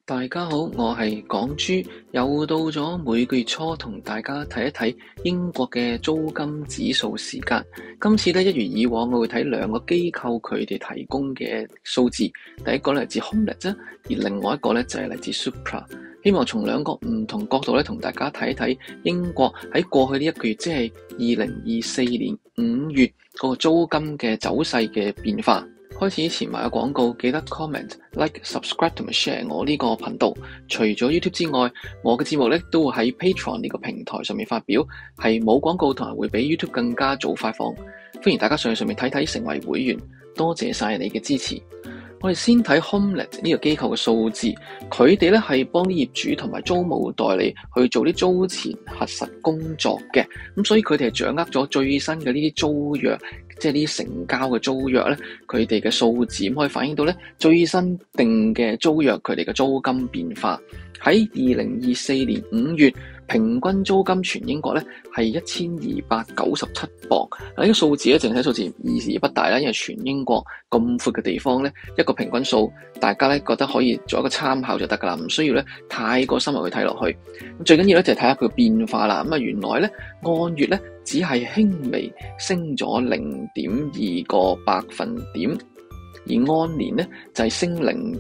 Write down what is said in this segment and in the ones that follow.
大家好，我係港豬，又到咗每個月初同大家睇一睇英國嘅租金指數時間。今次咧一如以往，我會睇兩個機構佢哋提供嘅數字。第一個咧嚟自 Homelet 啫，而另外一個咧就係嚟自 Supra。希望從兩個唔同角度咧同大家睇一睇英國喺過去呢一個月，即係2024年5月嗰個租金嘅走勢嘅變化。開始前埋個廣告，記得 comment、like、subscribe 同埋 share 我呢個頻道。除咗 YouTube 之外，我嘅節目咧都會喺 Patreon 呢個平台上面發表，係冇廣告同埋會比 YouTube 更加早發放。歡迎大家上去上面睇睇，成為會員。多謝晒你嘅支持。我哋先睇 Homelet 呢個機構嘅數字，佢哋咧係幫啲業主同埋租務代理去做啲租前核實工作嘅，咁所以佢哋係掌握咗最新嘅呢啲租約，即係呢啲成交嘅租約咧，佢哋嘅數字咁可以反映到咧最新定嘅租約佢哋嘅租金變化。喺2024年5月，平均租金全英國咧係1297磅。呢個數字咧，整體數字意義不大啦，因為全英國咁闊嘅地方咧，一個平均數，大家咧覺得可以做一個參考就得噶啦，唔需要咧太過深入去睇落去。最緊要咧就係睇下佢嘅變化啦。咁啊，原來咧按月咧只係輕微升咗0.2個百分點。而按年咧就係升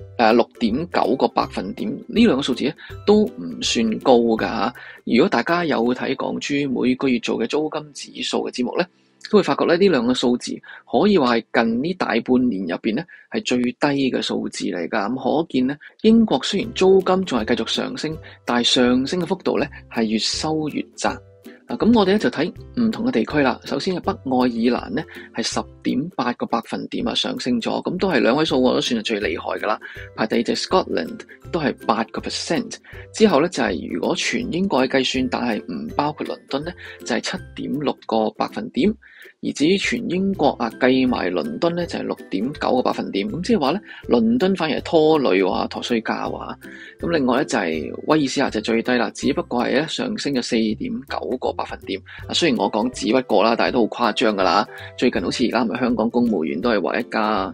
6.9個百分點，呢兩個數字咧都唔算高㗎嚇。如果大家有睇港豬每個月做嘅租金指數嘅節目咧，都會發覺咧呢兩個數字可以話係近呢大半年入邊咧係最低嘅數字嚟㗎。咁可見咧英國雖然租金仲係繼續上升，但係上升嘅幅度咧係越收越窄。咁我哋咧就睇唔同嘅地區啦。首先係北愛爾蘭咧係10.8個百分點上升咗，咁都係兩位數我都算係最厲害㗎啦。排第二隻 Scotland 都係8%。之後咧就係如果全英國嘅計算，但係唔包括倫敦咧，就係7.6個百分點。而至於全英國計埋倫敦咧就係6.9個百分點。咁即係話咧，倫敦反而係拖累陀衰家喎。咁另外咧就係威爾斯亞就最低啦，只不過係咧上升咗4.9個百分點。雖然我講只不過啦，但係都好誇張噶啦。最近好似而家咪香港公務員都係話一加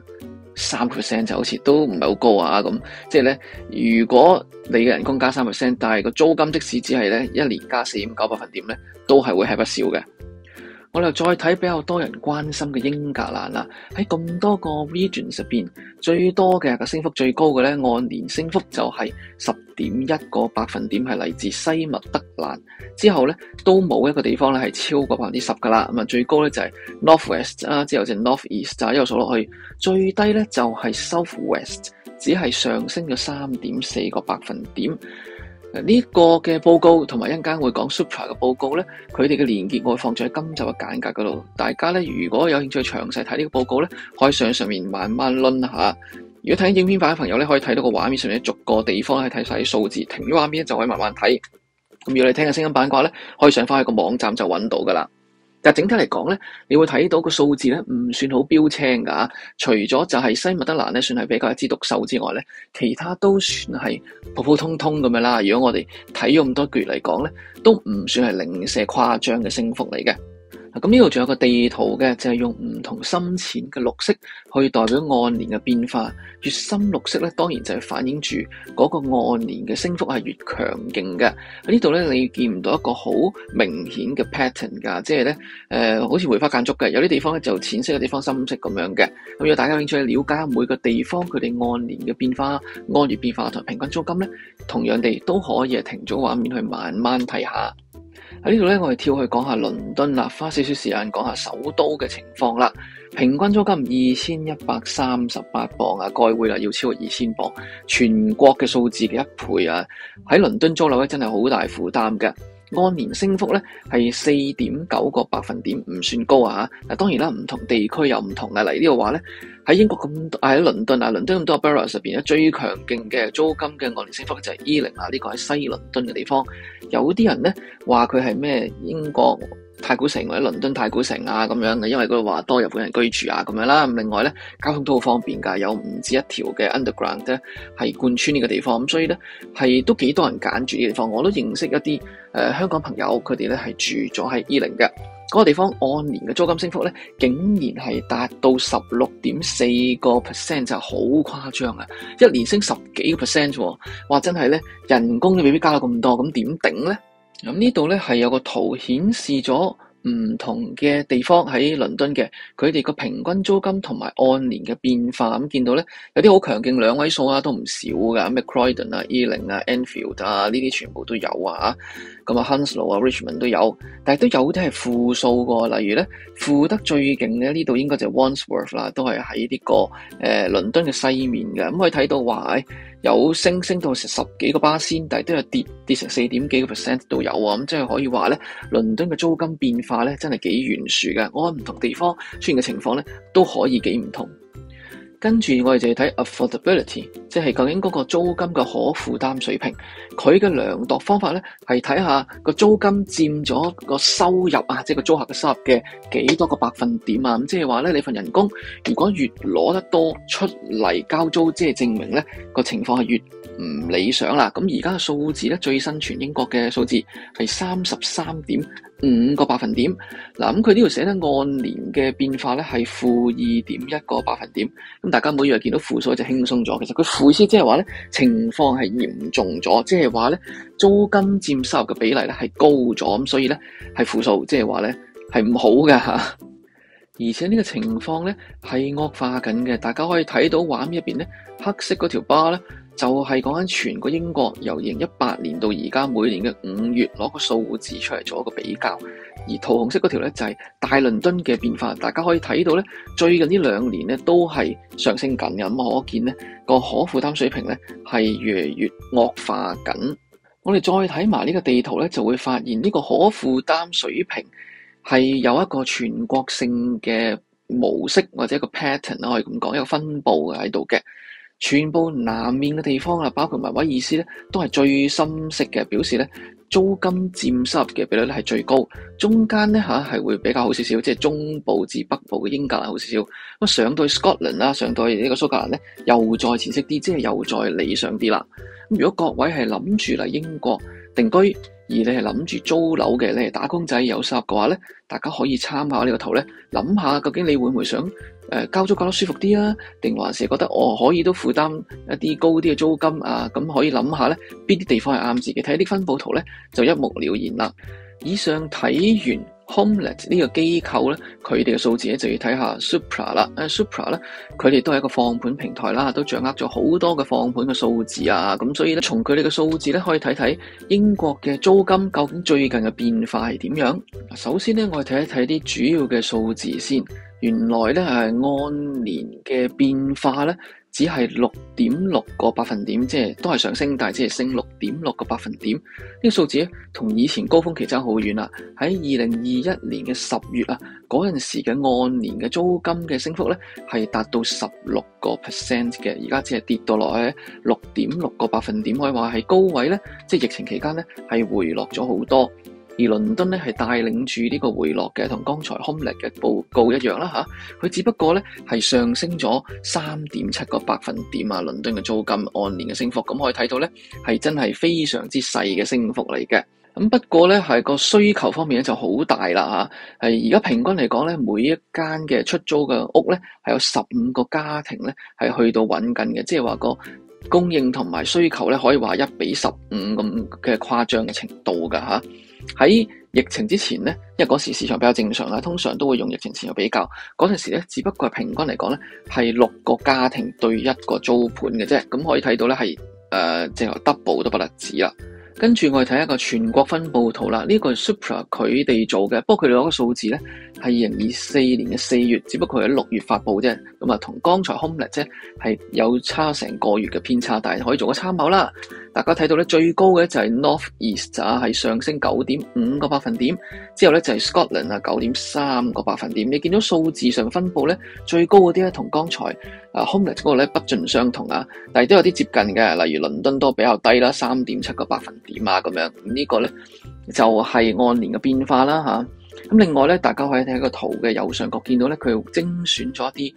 3%，就好似都唔係好高啊。咁即係咧，如果你嘅人工加3%，但係個租金即使只係咧一年加4.9百分點咧，都係會係不少嘅。我哋再睇比較多人關心嘅英格蘭啦，喺咁多個 regions 入邊，最多嘅個升幅最高嘅咧，按年升幅就係10.1個百分點，係嚟自西密德蘭。之後咧都冇一個地方咧係超過10%噶啦。咁啊最高咧就係 North West 啊，之後就 North East 一路數落去，最低咧就係 South West，只係上升咗3.4個百分點。呢個嘅報告同埋一陣間會講 Supra 嘅報告咧，佢哋嘅連結我會放咗喺今集嘅簡介嗰度。大家咧如果有興趣詳細睇呢個報告咧，可以上面慢慢輪下。如果睇影片版嘅朋友咧，可以睇到個畫面上面逐個地方咧睇晒啲數字，停咗畫面就可以慢慢睇。咁如果你聽緊聲音版嘅話咧，可以上翻去個網站就揾到噶啦。但係整體嚟講咧，你會睇到個數字咧唔算好標青㗎。除咗就係西密德蘭咧算係比較一枝獨秀之外咧，其他都算係普普通通咁樣啦。如果我哋睇咗咁多個月嚟講咧，都唔算係零舍誇張嘅升幅嚟嘅。咁呢度仲有個地圖嘅，就係用唔同深淺嘅綠色去代表按年嘅變化。越深綠色咧，當然就係反映住嗰個按年嘅升幅係越強勁嘅。喺呢度咧，你見唔到一個好明顯嘅 pattern 㗎，即係咧好似梅花間竹嘅，有啲地方咧就淺色，有啲地方深色咁樣嘅。咁如果大家有興趣了解每個地方佢哋按年嘅變化、按月變化同平均租金咧，同樣地都可以係停咗畫面去慢慢睇下。喺呢度咧，我哋跳去講下倫敦啦，花少少時間講下首都嘅情況啦。平均租金2138磅啊，該會啦要超過2000磅，全國嘅數字嘅1倍啊！喺倫敦租樓咧真係好大負擔嘅。按年升幅咧係4.9個百分點，唔算高啊！嗱，當然啦，唔同地區有唔同嘅。嚟呢度話咧，喺英國喺倫敦倫敦咁多個 boroughs 入邊咧，最強勁嘅租金嘅按年升幅就係Ealing啊，呢個喺西倫敦嘅地方。有啲人咧話佢係咩英國太古城或者倫敦太古城啊咁樣嘅，因為嗰度話多日本人居住啊咁樣啦。咁另外咧，交通都好方便㗎，有唔止一條嘅 underground 咧係貫穿呢個地方，咁所以咧係都幾多人揀住呢個地方。我都認識一啲香港朋友，佢哋咧係住咗喺Ealing嘅。 嗰個地方按年嘅租金升幅咧，竟然係達到16.4%，就好誇張啊！一年升10幾個 percent 喎，哇！真係咧，人工都未必加到咁多，咁點頂咧？咁呢度咧係有個圖顯示咗唔同嘅地方喺倫敦嘅，佢哋個平均租金同埋按年嘅變化，咁見到咧有啲好強勁兩位數啊，都唔少噶，咩 Croydon 啊、Ealing 啊、Enfield 啊，呢啲全部都有啊，咁啊 Hounslow 啊、Richmond 都有，但係都有啲係負數喎，例如咧負得最勁嘅呢度應該就係 Wandsworth 啦，都係喺呢個倫敦嘅西面嘅，咁可以睇到話有升到成10幾個巴仙，但係都有跌成4點幾個 percent 都有啊，咁即係可以話咧，倫敦嘅租金變化咧真係幾懸殊嘅，按唔同地方出現嘅情況咧都可以幾唔同。跟住我哋就要睇 affordability， 即係究竟嗰個租金嘅可負擔水平，佢嘅量度方法咧係睇下個租金佔咗個收入啊，即係個租客嘅收入嘅幾多個百分點啊，咁即係話咧你份人工如果越攞得多出嚟交租，即係證明咧個情況係越唔理想啦。咁而家嘅數字咧，最新全英國嘅數字係33.5個百分點。嗱，咁佢呢度寫得按年嘅變化咧係-2.1個百分點。咁大家每日見到負數就輕鬆咗，其實佢負意思即係話咧情況係嚴重咗，即係話咧租金佔收入嘅比例咧係高咗，咁所以咧係負數，即係話咧係唔好嘅嚇。而且呢個情況咧係惡化緊嘅，大家可以睇到畫面入邊咧黑色嗰條巴咧就係講緊全個英國由2018年到而家每年嘅5月攞個數字出嚟做一個比較，而桃紅色嗰條咧就係大倫敦嘅變化，大家可以睇到咧最近呢2年咧都係上升緊嘅，咁可見咧個可負擔水平咧係越嚟越惡化緊。我哋再睇埋呢個地圖咧，就會發現呢個可負擔水平係有一個全國性嘅模式或者一個 pattern 可以咁講，一個分佈喺度嘅。全部南面嘅地方啦，包括埋威爾斯咧，都係最深色嘅，表示咧租金佔收入嘅比率咧係最高。中間咧係會比較好少少，即係中部至北部嘅英格蘭好少少。咁上到去 Scotland 啦，上到去呢個蘇格蘭咧，又再淺色啲，即係又再理想啲啦。咁如果各位係諗住嚟英國定居，而你係諗住租樓嘅，你係打工仔有收入嘅話咧，大家可以參考呢個圖咧，諗下究竟你會唔會想交租交得舒服啲啊？定還是覺得可以都負擔一啲高啲嘅租金啊？咁可以諗下咧，邊啲地方係啱自己？睇啲分佈圖咧，就一目了然啦。以上睇完 Homelet 呢個機構咧，佢哋嘅數字咧就要睇下 Supra 啦。Supra 咧，佢哋都係一個放盤平台啦，都掌握咗好多嘅放盤嘅數字啊。咁所以咧，從佢哋嘅數字咧，可以睇睇英國嘅租金究竟最近嘅變化係點樣。首先咧，我哋睇一睇啲主要嘅數字先。原來咧係按年嘅變化咧，只係6.6個百分點，即係都係上升，但係只係升6.6個百分點。呢個數字咧，同以前高峰期爭好遠啦。喺2021年嘅10月啊，嗰陣時嘅按年嘅租金嘅升幅咧，係達到16%嘅，而家只係跌到落去6.6個百分點，可以話係高位咧，即係疫情期間咧係回落咗好多。而倫敦咧係帶領住呢個回落嘅，同剛才 Homelet 嘅報告一樣啦嚇。佢只不過咧係上升咗3.7個百分點啊，倫敦嘅租金按年嘅升幅，咁可以睇到咧係真係非常之細嘅升幅嚟嘅。咁不過咧係個需求方面咧就好大啦嚇。係而家平均嚟講咧，每一間嘅出租嘅屋咧係有15個家庭咧係去到揾緊嘅，即係話個供應同埋需求咧可以話1比15咁嘅誇張嘅程度㗎嚇。喺疫情之前咧，因為嗰時市場比較正常啦，通常都會用疫情前去比較。嗰陣時咧，只不過係平均嚟講咧，係6個家庭對一個租盤嘅啫。咁可以睇到咧，係即係 double 都不得止啦。跟住我哋睇一個全國分佈圖啦，呢個係 Supra 佢哋做嘅，不過佢哋攞個數字咧係2024年嘅4月，只不過係喺6月發佈啫。咁啊，同剛才 Homelet 啫係有差成個月嘅偏差，但係可以做個參考啦。大家睇到咧最高嘅就係 North East 係上升9.5個百分點，之後咧就係 Scotland 9.3個百分點。你見到數字上分佈咧最高嗰啲咧同剛才Homelet 嗰個咧不盡相同啊，但係都有啲接近嘅，例如倫敦都比較低啦，3.7個百分點啊咁樣。呢個咧就係按年嘅變化啦嚇。咁另外咧，大家可以睇個圖嘅右上角見到咧，佢精選咗一啲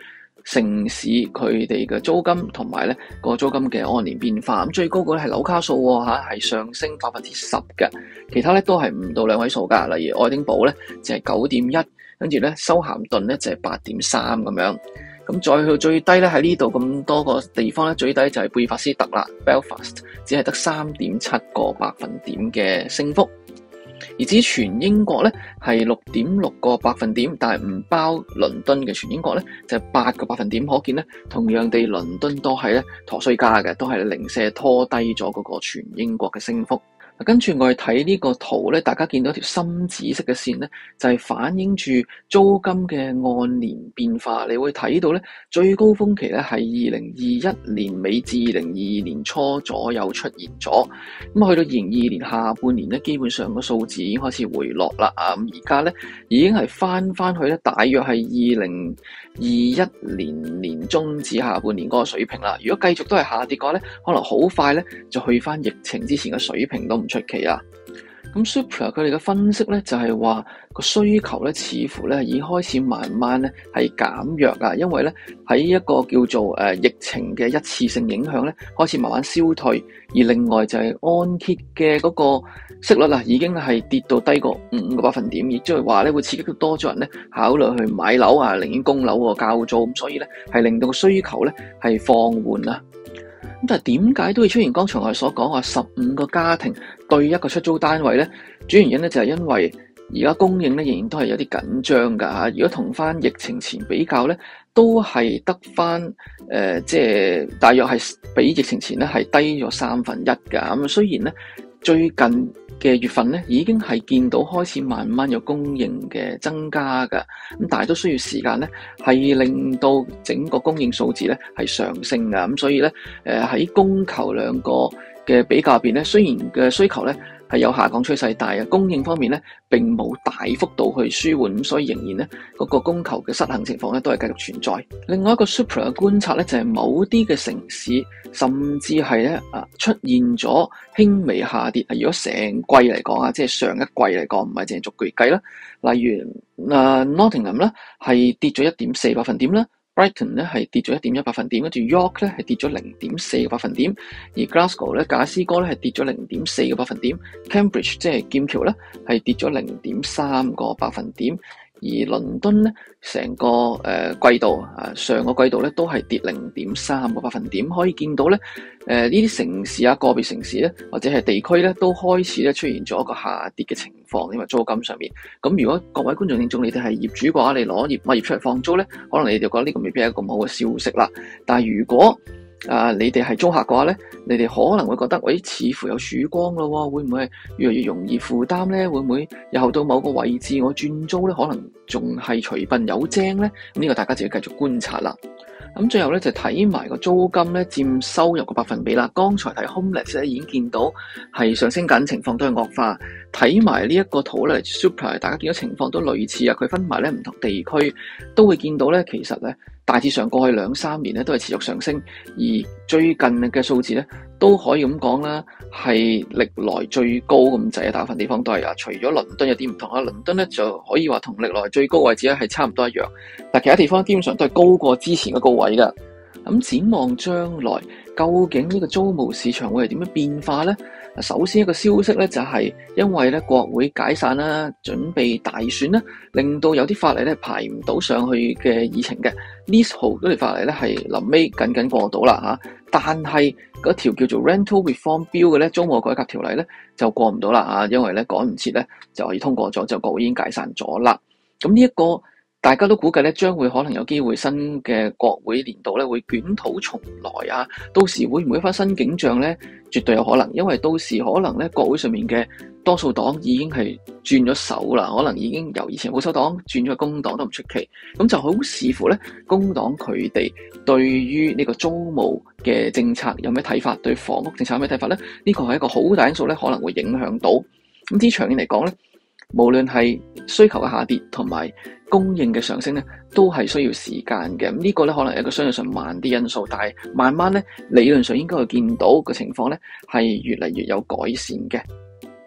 城市佢哋嘅租金同埋咧個租金嘅按年變化。咁最高嗰咧係紐卡素嚇，係上升10%嘅，其他咧都係唔到兩位數㗎。例如愛丁堡咧就係9.1，跟住咧修咸頓咧就係8.3咁樣。咁再去最低咧喺呢度咁多個地方咧，最低就係貝法斯特啦 ，Belfast 只係得3.7個百分點嘅升幅。而至於全英國咧係6.6個百分點，但係唔包倫敦嘅全英國咧就係8個百分點。可見咧，同樣地倫敦都係咧陀衰家嘅，都係零舍拖低咗嗰個全英國嘅升幅。跟住我哋睇呢個圖咧，大家見到條深紫色嘅線咧，就係反映住租金嘅按年變化。你會睇到咧，最高峰期咧係2021年尾至2022年初左右出現咗。咁去到2022年下半年咧，基本上個數字已經開始回落啦。咁而家咧已經係翻去咧，大約係2021年年中至下半年嗰個水平啦。如果繼續都係下跌嘅話咧，可能好快咧就去翻疫情之前嘅水平都唔出奇啊。咁 Zoopla 佢哋嘅分析咧就係話個需求咧似乎咧已經開始慢慢咧係減弱啊，因為咧喺一個叫做疫情嘅一次性影響咧開始慢慢消退，而另外就係按揭嘅嗰個息率啊已經係跌到低過5個百分點，亦即係話咧會刺激到多咗人咧考慮去買樓啊，寧願供樓喎交租，咁所以咧係令到個需求咧係放緩啊。咁但係點解都會出現剛才我哋所講話15個家庭對一個出租單位咧？主要原因咧就係因為而家供應咧仍然都係有啲緊張㗎嚇。如果同翻疫情前比較咧，都係得翻即係大約係比疫情前咧係低咗1/3㗎。咁雖然咧最近嘅月份咧已經係見到開始慢慢有供應嘅增加㗎，咁但係都需要時間咧係令到整個供應數字咧係上升㗎。咁所以咧喺供求兩個嘅比較入邊咧，雖然嘅需求咧係有下降趨勢，但係供應方面咧並冇大幅度去舒緩，咁所以仍然咧嗰個供求嘅失衡情況咧都係繼續存在。另外一個 Zoopla 嘅觀察咧就係某啲嘅城市甚至係咧出現咗輕微下跌。如果成季嚟講即係上一季嚟講，唔係淨係逐個月計啦。例如Nottingham 咧係跌咗1.4個百分點啦。Brighton 咧係跌咗1.1個百分點，跟住 York 咧係跌咗0.4個百分點，而 Glasgow 咧賈斯哥咧係跌咗0.4個百分點 ，Cambridge 即係劍橋咧係跌咗0.3個百分點，而倫敦咧成個季度上個季度咧都係跌0.3個百分點，可以見到咧呢啲城市個別城市咧或者係地區咧都開始咧出現咗一個下跌嘅情況，因為租金上面。咁如果各位觀眾聽眾你哋係業主嘅話，你攞物業出嚟放租咧，可能你哋覺得呢個未必係一個咁好嘅消息啦。但係如果你哋係租客嘅話咧，你哋可能會覺得，似乎有曙光咯喎，會唔會係越嚟越容易負擔咧？會唔會日後到某個位置我轉租咧，可能仲係隨便有精咧？咁呢個大家就要繼續觀察啦。咁最後咧就睇埋個租金咧佔收入嘅百分比啦。剛才睇 Homeless 咧已經見到係上升緊，情況都係惡化。睇埋呢一個圖咧 Zoopla 大家見到情況都類似啊。佢分埋咧唔同地區都會見到咧，其實咧大致上過去2-3年咧都係持續上升，而最近嘅數字咧都可以咁講啦，係歷來最高咁滯啊！大部分地方都係除咗倫敦有啲唔同啦，倫敦咧就可以話同歷來最高位置咧係差唔多一樣，但其他地方基本上都係高過之前嘅高位㗎。咁展望將來，究竟呢個租務市場會係點樣變化呢？首先一個消息咧就係因為咧國會解散啦，準備大選啦，令到有啲法例咧排唔到上去嘅議程嘅。Leasehold 嗰條法例咧係臨尾緊過到啦嚇，但係嗰條叫做 Rental Reform Bill 嘅咧租務改革條例咧就過唔到啦嚇，因為咧趕唔切咧就可以通過咗，就國會已經解散咗啦。咁呢一個大家都估計咧，將會可能有機會新嘅國會年度咧會捲土重來啊！到時會唔會一番新景象咧？絕對有可能，因為到時可能咧國會上面嘅多數黨已經係轉咗手啦，可能已經由以前保守黨轉咗去工黨都唔出奇。咁就好視乎咧工黨佢哋對於呢個租務嘅政策有咩睇法，對房屋政策有咩睇法咧？呢個係一個好大因素咧，可能會影響到。咁至於長遠嚟講咧，無論係需求嘅下跌同埋供應嘅上升咧，都係需要時間嘅。咁呢個咧可能係一個相對上慢啲因素，但係慢慢咧理論上應該會見到個情況咧係越嚟越有改善嘅。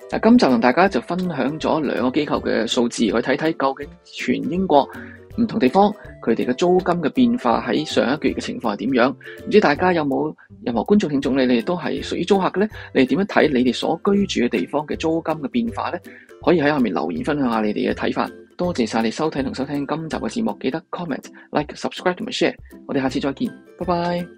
嗱，今集同大家就分享咗兩個機構嘅數字，去睇睇究竟全英國唔同地方佢哋嘅租金嘅變化喺上一個月嘅情況係點樣？唔知大家有冇任何觀眾聽眾你哋都係屬於租客嘅咧？你哋點樣睇你哋所居住嘅地方嘅租金嘅變化咧？可以喺下面留言分享下你哋嘅睇法。多謝晒你收睇同收聽今集嘅節目，記得 comment、like、subscribe 同埋 share。我哋下次再見，拜拜。